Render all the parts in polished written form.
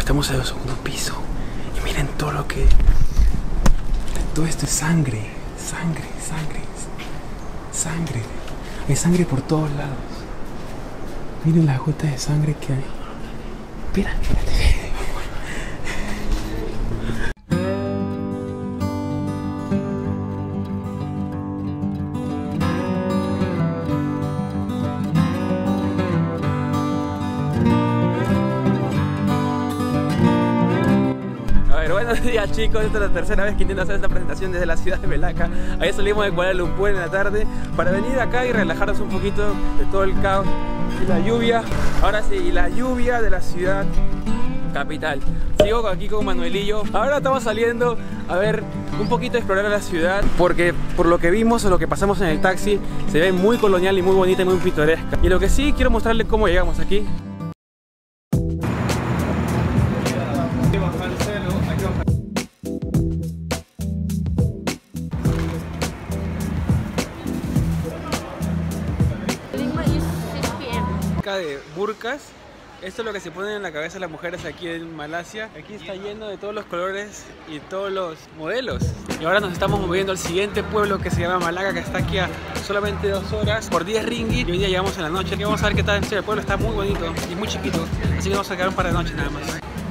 Estamos en el segundo piso. Y miren todo lo que... Todo esto es sangre. Sangre, sangre. Sangre. Hay sangre por todos lados. Miren las gotas de sangre que hay. Mira, buenos días chicos, esta es la tercera vez que intento hacer esta presentación desde la ciudad de Melaka. Ayer salimos de Kuala Lumpur en la tarde para venir acá y relajarnos un poquito de todo el caos y la lluvia. Ahora sí, y la lluvia de la ciudad capital. Sigo aquí con Manuelillo. Ahora estamos saliendo a ver un poquito, a explorar la ciudad, porque por lo que vimos o lo que pasamos en el taxi se ve muy colonial y muy bonita y muy pintoresca. Y lo que sí, quiero mostrarles cómo llegamos aquí. De burkas, esto es lo que se ponen en la cabeza las mujeres aquí en Malasia. Aquí está lleno de todos los colores y todos los modelos. Y ahora nos estamos moviendo al siguiente pueblo que se llama Malaka, que está aquí a solamente 2 horas por 10 ringgit. Y hoy día llegamos en la noche. Aquí vamos a ver qué tal. El pueblo está muy bonito y muy chiquito, así que vamos a quedar un par de noches nada más.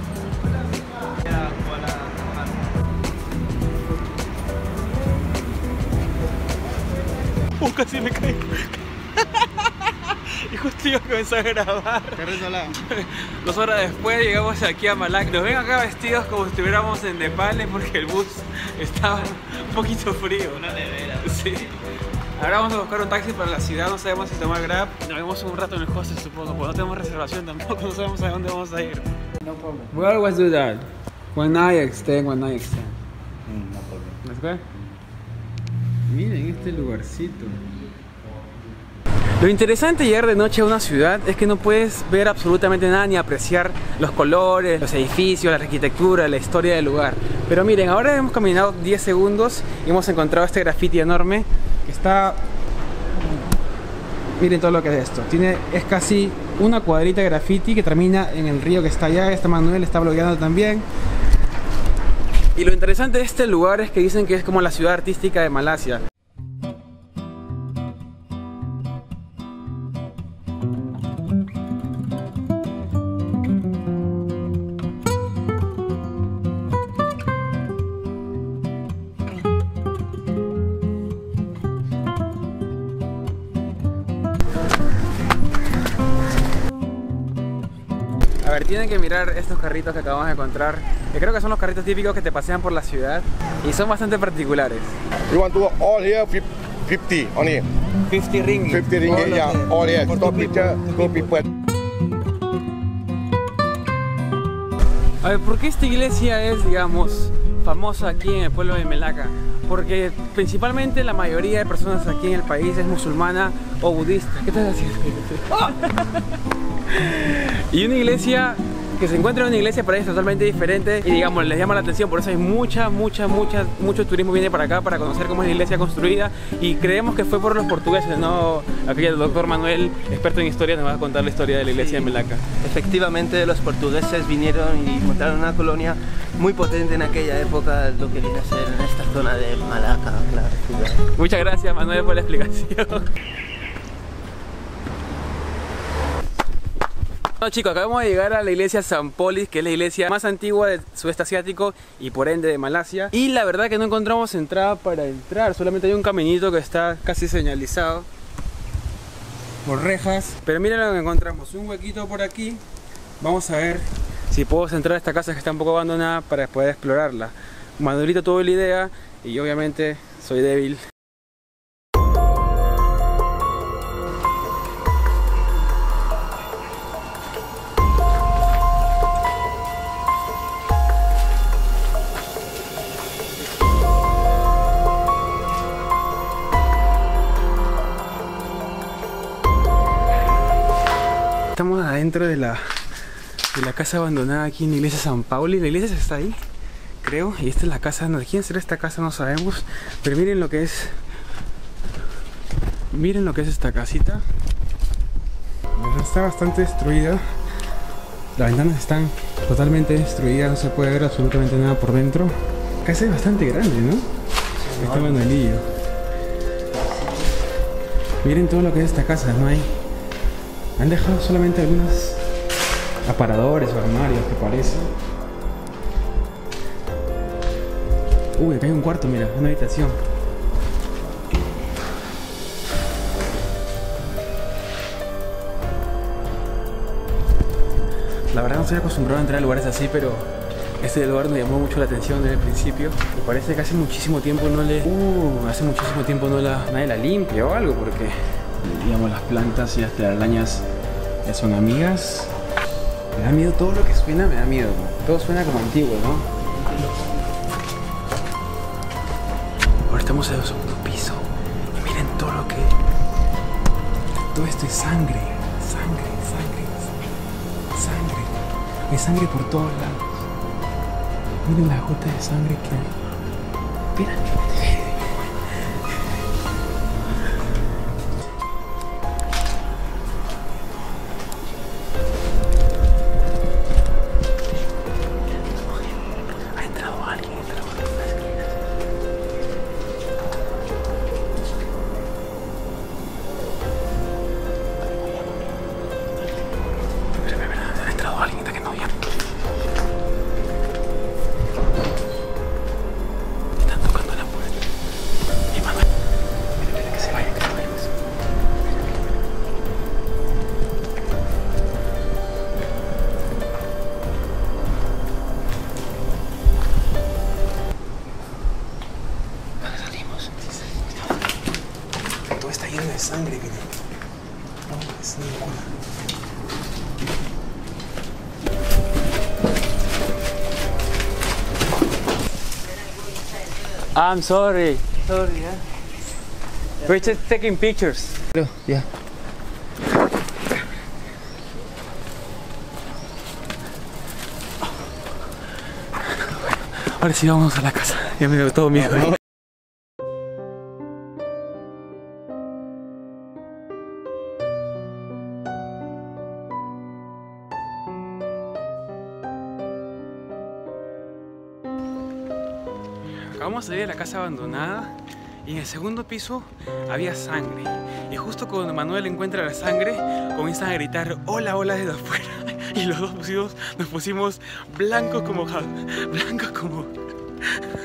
Casi me caigo. Y justo iba a comenzar a grabar. 2 horas después llegamos aquí a Malaka. Nos ven acá vestidos como si estuviéramos en Nepal porque el bus estaba un poquito frío. Una nevera. Sí. Ahora vamos a buscar un taxi para la ciudad, no sabemos si tomar Grab. Nos vemos un rato en el hostel supongo, porque no tenemos reservación tampoco, no sabemos a dónde vamos a ir. No problem. We always do that. One night extend, one night extend. No problem. Let's go. Miren este lugarcito. Lo interesante de llegar de noche a una ciudad es que no puedes ver absolutamente nada ni apreciar los colores, los edificios, la arquitectura, la historia del lugar. Pero miren, ahora hemos caminado 10 segundos y hemos encontrado este graffiti enorme que está... Miren todo lo que es esto. Es casi una cuadrita de graffiti que termina en el río que está allá. Está Manuel, está blogueando también. Y lo interesante de este lugar es que dicen que es como la ciudad artística de Malasia. A ver, tienen que mirar estos carritos que acabamos de encontrar, que creo que son los carritos típicos que te pasean por la ciudad y son bastante particulares. You want to all here 50 only. 50 ringgit. 50 ringgit, yeah, all here. Two picture, 2 people. A ver, ¿por qué esta iglesia es, digamos, famosa aquí en el pueblo de Melaka? Porque principalmente la mayoría de personas aquí en el país es musulmana o budista. ¿Qué estás haciendo? Y una iglesia que se encuentra en una iglesia para ellos totalmente diferente y digamos les llama la atención, por eso hay mucho turismo viene para acá para conocer cómo es la iglesia construida y creemos que fue por los portugueses, ¿no? Aquí el doctor Manuel, experto en historia, nos va a contar la historia de la iglesia de Melaka. Efectivamente los portugueses vinieron y montaron una colonia muy potente en aquella época, lo que viene a ser en esta zona de Malaka, claro. Muchas gracias Manuel por la explicación. Bueno chicos, acabamos de llegar a la iglesia San Polis, que es la iglesia más antigua del sudeste asiático y por ende de Malasia. Y la verdad que no encontramos entrada para entrar, solamente hay un caminito que está casi señalizado por rejas. Pero miren lo que encontramos, un huequito por aquí. Vamos a ver si puedo entrar a esta casa que está un poco abandonada para poder explorarla. Manuelito tuvo la idea y obviamente soy débil. Estamos adentro de la casa abandonada aquí en la iglesia San Pauli. La iglesia está ahí, creo, y esta es la casa. ¿De quién será esta casa? No sabemos, pero miren lo que es. Miren lo que es esta casita. Está bastante destruida. Las ventanas están totalmente destruida, no se puede ver absolutamente nada por dentro. Casa es bastante grande, ¿no? Está Manuelillo. Miren todo lo que es esta casa, no hay. Han dejado solamente algunos aparadores o armarios que parecen. Uy, acá hay un cuarto, mira, una habitación. La verdad no estoy acostumbrado a entrar a lugares así, pero este lugar me llamó mucho la atención desde el principio. Me parece que hace muchísimo tiempo nadie la limpia o algo, porque digamos las plantas y las telarañas ya son amigas. Me da miedo todo lo que suena, me da miedo. Todo suena como antiguo, ¿no? Ahora estamos en el segundo piso y miren todo lo que... Todo esto es sangre, sangre, sangre, sangre. Hay sangre por todos lados. Miren las gotas de sangre que hay. Mira. Todo está lleno de sangre, miren. No, es ninguna. I'm sorry. Sorry, yeah. We're just taking pictures. Yeah. Ahora sí vamos a la casa. Ya me dio todo miedo. Acabamos de salir de la casa abandonada y en el segundo piso había sangre. Y justo cuando Manuel encuentra la sangre, comienzan a gritar hola, hola desde afuera. Y los dos nos pusimos blancos como...